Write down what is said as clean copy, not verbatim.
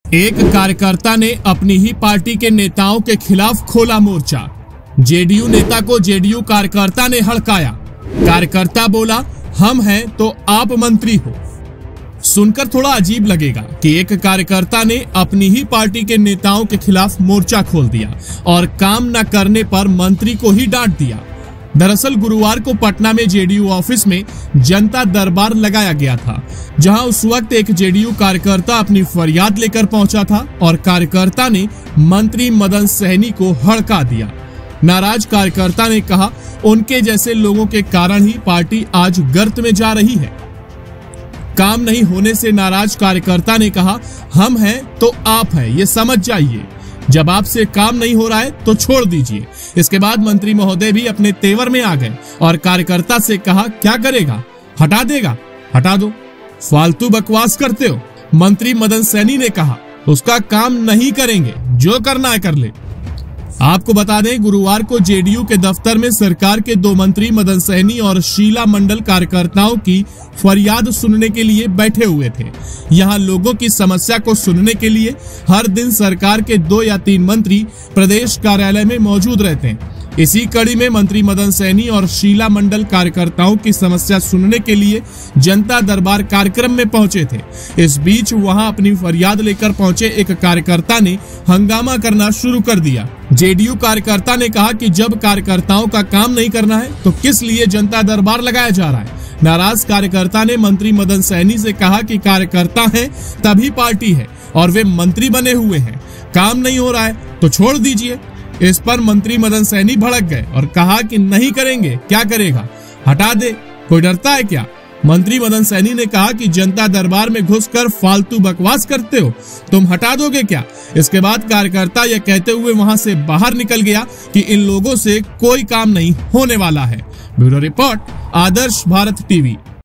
एक कार्यकर्ता ने अपनी ही पार्टी के नेताओं के खिलाफ खोला मोर्चा। जेडीयू नेता को जेडीयू कार्यकर्ता ने हड़काया। कार्यकर्ता बोला, हम हैं तो आप मंत्री हो। सुनकर थोड़ा अजीब लगेगा कि एक कार्यकर्ता ने अपनी ही पार्टी के नेताओं के खिलाफ मोर्चा खोल दिया और काम न करने पर मंत्री को ही डांट दिया। दरअसल गुरुवार को पटना में जेडीयू ऑफिस में जनता दरबार लगाया गया था, जहां उस वक्त एक जेडीयू कार्यकर्ता अपनी फरियाद लेकर पहुंचा था और कार्यकर्ता ने मंत्री मदन सहनी को हड़का दिया। नाराज कार्यकर्ता ने कहा, उनके जैसे लोगों के कारण ही पार्टी आज गर्त में जा रही है। काम नहीं होने से नाराज कार्यकर्ता ने कहा, हम हैं तो आप हैं, ये समझ जाइए। जब आपसे काम नहीं हो रहा है तो छोड़ दीजिए। इसके बाद मंत्री महोदय भी अपने तेवर में आ गए और कार्यकर्ता से कहा, क्या करेगा, हटा देगा, हटा दो, फालतू बकवास करते हो। मंत्री मदन सैनी ने कहा, उसका काम नहीं करेंगे, जो करना है कर ले। आपको बता दें, गुरुवार को जेडीयू के दफ्तर में सरकार के 2 मंत्री मदन सहनी और शीला मंडल कार्यकर्ताओं की फरियाद सुनने के लिए बैठे हुए थे। यहां लोगों की समस्या को सुनने के लिए हर दिन सरकार के 2 या 3 मंत्री प्रदेश कार्यालय में मौजूद रहते हैं। इसी कड़ी में मंत्री मदन सैनी और शीला मंडल कार्यकर्ताओं की समस्या सुनने के लिए जनता दरबार कार्यक्रम में पहुंचे थे। इस बीच वहां अपनी फरियाद लेकर पहुंचे एक कार्यकर्ता ने हंगामा करना शुरू कर दिया। जेडीयू कार्यकर्ता ने कहा कि जब कार्यकर्ताओं का काम नहीं करना है तो किस लिए जनता दरबार लगाया जा रहा है। नाराज कार्यकर्ता ने मंत्री मदन सैनी से कहा कि कार्यकर्ता हैं तभी पार्टी है और वे मंत्री बने हुए हैं, काम नहीं हो रहा है तो छोड़ दीजिए। इस पर मंत्री मदन सैनी भड़क गए और कहा कि नहीं करेंगे, क्या करेगा, हटा दे, कोई डरता है क्या। मंत्री मदन सैनी ने कहा कि जनता दरबार में घुसकर फालतू बकवास करते हो, तुम हटा दोगे क्या। इसके बाद कार्यकर्ता यह कहते हुए वहां से बाहर निकल गया कि इन लोगों से कोई काम नहीं होने वाला है। Bureau report, Adarsh Bharat TV.